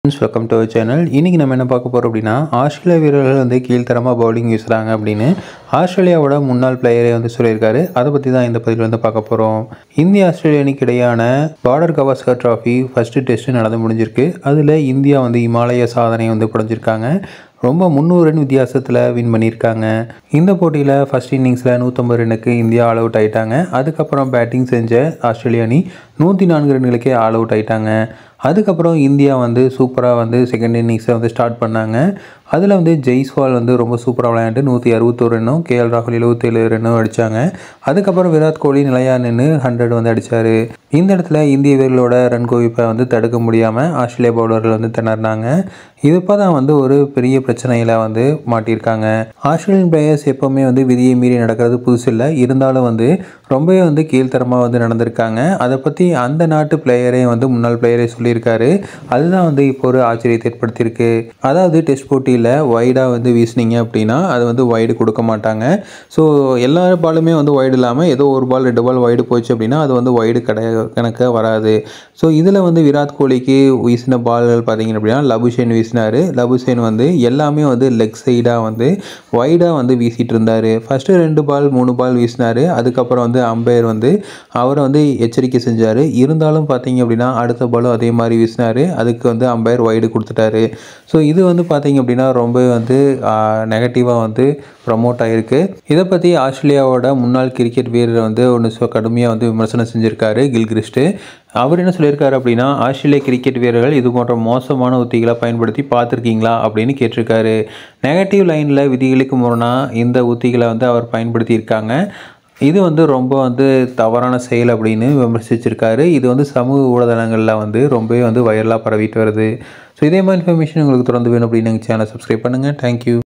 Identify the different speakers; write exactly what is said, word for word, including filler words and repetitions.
Speaker 1: Welcome to our channel. இன்றைக்கி நம்ம என்ன பார்க்க போகிறோம் அப்படின்னா, ஆஸ்திரேலியா வீரர்கள் வந்து கீழ்த்தரமாக பவுலிங் வீசுகிறாங்க அப்படின்னு ஆஸ்திரேலியாவோட முன்னாள் பிளேயரே வந்து சொல்லியிருக்காரு. அதை பற்றி தான் இந்த பதிவில் வந்து பார்க்க போகிறோம். இந்திய ஆஸ்திரேலிய அணிக்கு இடையான border Gavaskar trophy first test நடந்து முடிஞ்சிருக்கு. அதில் இந்தியா வந்து இமாலய சாதனை வந்து புரிஞ்சிருக்காங்க. ரொம்ப முந்நூறு ரன் வித்தியாசத்தில் வின் பண்ணியிருக்காங்க. இந்த போட்டியில் ஃபஸ்ட் இன்னிங்ஸில் நூற்றம்பது ரன்னுக்கு இந்தியா ஆல் அவுட் ஆகிட்டாங்க. அதுக்கப்புறம் பேட்டிங் செஞ்ச ஆஸ்திரேலிய அணி நூற்றி நான்கு ரன்களுக்கே ஆல் அவுட் ஆகிட்டாங்க. அதுக்கப்புறம் இந்தியா வந்து சூப்பராக வந்து செகண்ட் இன்னிங்ஸை வந்து ஸ்டார்ட் பண்ணாங்க. அதில் வந்து ஜெய்ஸ்வால் வந்து ரொம்ப சூப்பராக விளையாண்டு நூற்றி அறுபத்தோரு ரன்னும், கேஎல் ராகுல் எழுபத்தேழு ரன்னும் அடித்தாங்க. அதுக்கப்புறம் விராட் கோலி நிலையா நின்று ஹண்ட்ரட் வந்து அடித்தார். இந்த இடத்துல இந்திய வீரர்களோட ரன் குவிப்பை வந்து தடுக்க முடியாமல் ஆஸ்திரேலியா பவுலர்கள் வந்து திணறினாங்க. இது இப்போ தான் வந்து ஒரு பெரிய பிரச்சனையில் வந்து மாட்டியிருக்காங்க. ஆஸ்திரேலியன் பிளேயர்ஸ் எப்போவுமே வந்து விதியை மீறி நடக்கிறது புதுசு இல்லை. இருந்தாலும் வந்து ரொம்பவே வந்து கீழ்த்தரமாக வந்து நடந்திருக்காங்க. அதை பற்றி அந்த நாட்டு பிளேயரே வந்து முன்னாள் பிளேயரே சொல்லியிருக்காரு. அதுதான் வந்து இப்போ ஒரு ஆச்சரியத்தை ஏற்படுத்தியிருக்கு. அதாவது டெஸ்ட் போட்டியில் வைடாக வந்து வீசினீங்க அப்படின்னா அது வந்து வைடு கொடுக்க மாட்டாங்க. ஸோ எல்லா பாலுமே வந்து வைடு இல்லாமல் ஏதோ ஒரு பால் ரெண்டு பால் வைடு போச்சு அப்படின்னா அது வந்து வைடு கிடையாது, கணக்காக வராது. ஸோ இதில் வந்து விராட் கோலிக்கு வீசின பால்கள் பார்த்தீங்க அப்படின்னா லபுஷேன் வீசினார். லபுஷேன் வந்து எல்லாமே வந்து லெக் சைடாக வந்து வைடாக வந்து வீசிட்டு இருந்தார். ஃபஸ்ட்டு ரெண்டு பால் மூணு பால் வீசினார். அதுக்கப்புறம் வந்து அம்பையர் வந்து அவரை வந்து எச்சரிக்கை செஞ்சார். இருந்தாலும் பார்த்தீங்க அப்படின்னா அடுத்த பாலும் அதே மாதிரி வீசினார். அதுக்கு வந்து அம்பையர் வைடு கொடுத்துட்டாரு. ஸோ இது வந்து பார்த்தீங்க அப்படின்னா ரொம்ப வந்து நெகட்டிவாக வந்து ப்ரமோட் ஆகிருக்கு. இதை பற்றி ஆஸ்திரேலியாவோட முன்னாள் கிரிக்கெட் வீரர் வந்து ஒன்று கடுமையாக வந்து விமர்சனம் செஞ்சுருக்காரு, கில்கிறிஸ்ட்டு. அவர் என்ன சொல்லியிருக்காரு அப்படின்னா, ஆஸ்திரேலிய கிரிக்கெட் வீரர்கள் இது போன்ற மோசமான உத்திகளை பயன்படுத்தி பார்த்துருக்கீங்களா அப்படின்னு கேட்டிருக்காரு. நெகட்டிவ் லைனில் விதிகளுக்கு முரணாக இந்த உத்திகளை வந்து அவர் பயன்படுத்தியிருக்காங்க. இது வந்து ரொம்ப வந்து தவறான செயல் அப்படின்னு விமர்சிச்சிருக்காரு. இது வந்து சமூக ஊடகங்களில் வந்து ரொம்பவே வந்து வைரலாக பரவிட்டு வருது. ஸோ இதே மாதிரி இன்ஃபர்மேஷன் உங்களுக்கு தொடர்ந்து வேணும் அப்படின்னு எங்கள் சேனலை சப்ஸ்கிரைப் பண்ணுங்கள். தேங்க்யூ.